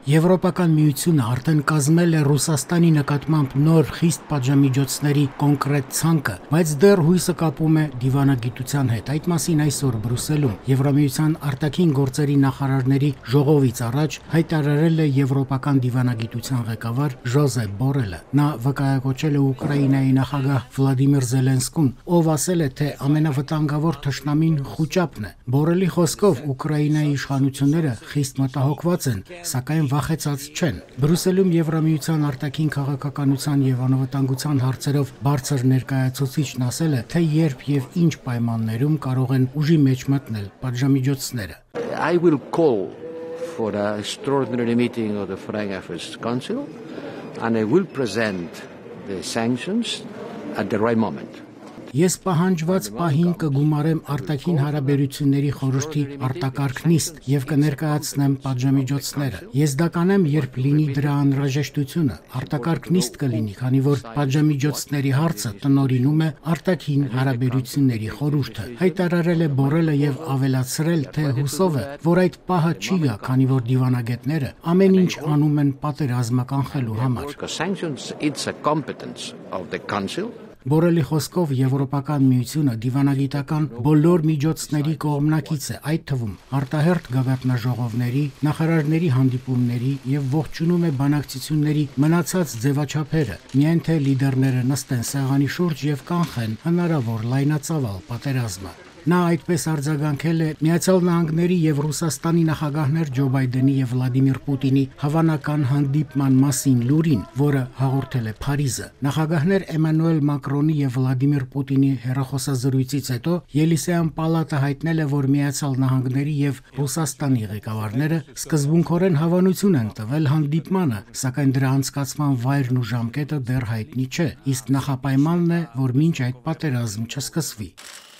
Եվրոպական միությունը արդեն կազմել է Ռուսաստանի նկատմամբ նոր խիստ պատժամիջոցների կոնկրետ ցանկը, բայց դեռ հույսը կապում է դիվանագիտության հետ։ Այդ մասին այսօր Բրյուսելում Եվրամիության արտաքին գործերի նախարարների ժողովից առաջ հայտարարել է Եվրոպական դիվանագիտության ղեկավար Ժոզեպ Բորելը։ Նա վկայակոչել է Ուկրաինայի նախագահ Վլադիմիր Զելենսկուն, ով ասել է, թե ամենավտանգավոր թշնամին խուճապն է։ Բորելի խոսքով Ուկրաինայի իշխանությունները խիստ մտահոգված են, սակայն վախեցած չեն։ Բրյուսելում Եվրամիության արտաքին քաղաքականության եւ անվտանգության հարցերով բարձր ներկայացուցիչն ասել է, թե երբ եւ ինչ պայմաններում կարող են ուժի մեջ մտնել պատժամիջոցները։ I will call for an extraordinary meeting of the Foreign Affairs Council and I will present the sanctions at the right moment. Ես պահանջված պահին կգումարեմ արտաքին հարաբերությունների խորհրդի արտակարգ նիստ եւ կներկայացնեմ պատժամիջոցները։ Ես դա կանեմ, երբ լինի դրա անհրաժեշտությունը։ Արտակարգ նիստ կլինի, քանի որ պատժամիջոցների հարցը տնօրինում է արտաքին հարաբերությունների խորհուրդը։ Հայտարարել է Բորելը եւ ավելացրել, թե հուսով է, որ այդ պահը չի գա, քանի որ դիվանագետները ամեն ինչ անում են պատերազմը կանխելու համար։ Բորելի խոսքով Եվրոպական միությունը դիվանագիտական բոլոր միջոցների կողմնակից է, այդ թվում արտահերթ գագաթնաժողովների, նախարարների հանդիպումների եւ ողջունում է բանակցությունների մնացած ձևաչափերը, միայն թե լիդերները նստեն սեղանի շուրջ եւ կանխեն հնարավոր լայնածավալ պատերազմը։ Նա այդպես արձագանքել է Միացյալ Նահանգների եւ Ռուսաստանի նախագահներ Ջո Բայդենի եւ Վլադիմիր Պուտինի հավանական հանդիպման մասին լուրին, որը հաղորդել է Փարիզը։ Նախագահներ Էմանուել Մակրոնի եւ Վլադիմիր Պուտինի հեռախոսազրույցից հետո Ելիսեյան պալատը հայտնել է, որ Միացյալ Նահանգների եւ Ռուսաստանի ղեկավարները սկզբունքորեն հավանություն են տվել հանդիպմանը, սակայն դրա անցկացման վայրն ու ժամկետը դեռ հայտնի չէ, իսկ նախապայմանն է, որ մինչ այդ պատերազմ չսկսվի։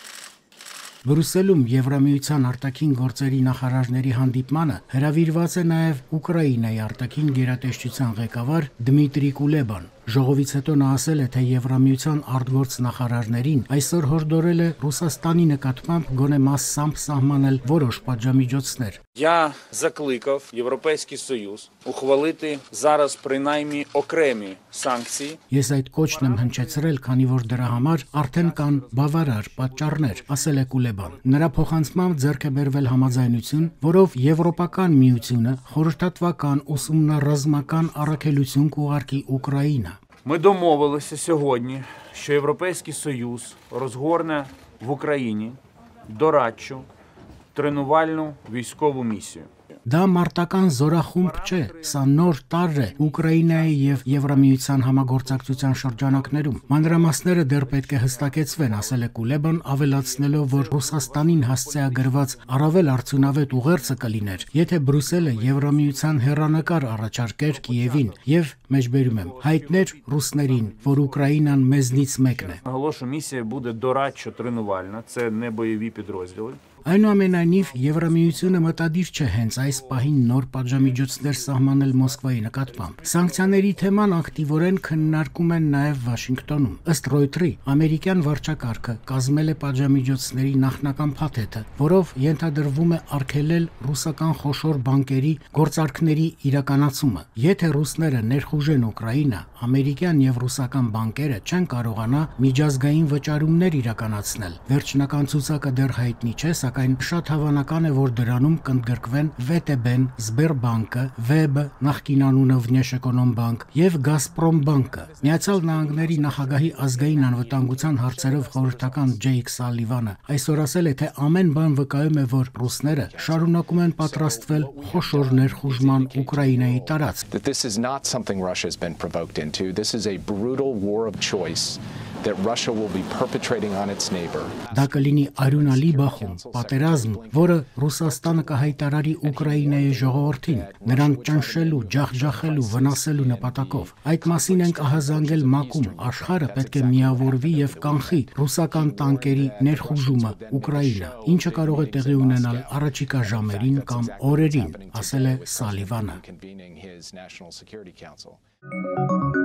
Բրյուսելում Եվրամիության արտաքին գործերի նախարարների հանդիպմանը հրավիրված է նաև Ուկրաինայի արտաքին գերատեսչության ղեկավար Դմիտրի Կուլեբան։ Ժողովից հետո նա ասել է, թե Եվրամիության արտգործ նախարարներին այսօր հորդորել է Ռուսաստանի նկատմամբ գոնե մասամբ սահմանել որոշ պատժամիջոցներ։ Я закликав Європейський Союз ухвалити зараз принаймні окремі санкції. Ես այդ կոչն եմ հնչեցրել, քանի որ դրա համար արդեն կան բավարար պատճառներ, ասել է Կուլեբան։ Նրա փոխանցմամբ ձեռք է բերվել համաձայնություն, որով Եվրոպական միությունը խորհրդատվական ուսումնառազմական առաքելություն կուղարկի Ուկրաինա։ Ми домовилися сьогодні, що Європейський Союз розгорне в Україні дорадчу тренувальну військову місію. Դա մարտական զորախումբ չէ, սա նոր տարր է Ուկրաինայի եւ Եվրամիության համագործակցության շրջանակներում։ Մանրամասները դեռ պետք է հստակեցվեն, ասել է Կուլեբան, ավելացնելով, որ Ռուսաստանին հասցեագրված առավել արդյունավետ ուղերձը կլիներ, եթե Բրյուսելը Եվրամիության հեռանկար առաջարկեր Կիևին եւ մեջբերում եմ հայտներ ռուսներին, որ Ուկրաինան մեզնից մեկն է։ Наголошую, місія буде дорадчо тренувальна, це не бойові підрозділи. Այնուամենայնիվ Եվրամիությունը մտադիր չէ հենց այս պահին նոր պատժամիջոցներ սահմանել Մոսկվայի նկատմամբ։ Սանկցիաների թեման ակտիվորեն քննարկում են նաև Վաշինգտոնում։ Ըստ Ռոյտերի, ամերիկյան վարչակարգը կազմել է պատժամիջոցների նախնական փաթեթը, որով ենթադրվում է արգելել ռուսական խոշոր բանկերի գործարքների իրականացումը։ Եթե ռուսները ներխուժեն Ուկրաինա, ամերիկյան եւ ռուսական բանկերը չեն կարողանա միջազգային վճարումներ իրականացնել։ Վերջնական ցուցակը դեռ հայտնի չէ, սակայն շատ հավանական է, որ դրանում կընդգրկվեն VTB-ն, Սբերբանկը, VEB, նախկին անունը Վնեշէկոնոմբանկ եւ Գազպրոմբանկը։ Միացյալ Նահանգների նախագահի ազգային անվտանգության հարցերով խորհրդական Ջեյք Սալիվանը այսօր ասել է, թե ամեն բան վկայում է, որ ռուսները շարունակում են պատրաստվել խոշոր ներխուժման Ուկրաինայի տարածք։ This is not something Russia has been provoked into. This is a brutal war of choice that Russia will be perpetrating on its neighbor. Դա կլինի արյունալի բախում, պատերազմ, որը Ռուսաստանը կհայտարարի Ուկրաինայի ժողովրդին, նրան ճնշելու, ջախջախելու, վնասելու նպատակով։ Այդ մասին ենք ահազանգել ՄԱԿ-ում, աշխարհը պետք է միավորվի եւ կանխի ռուսական տանկերի ներխուժումը Ուկրաինա, ինչը կարող է տեղի ունենալ առաջիկա ժամերին կամ օրերին, ասել է Սալիվանը։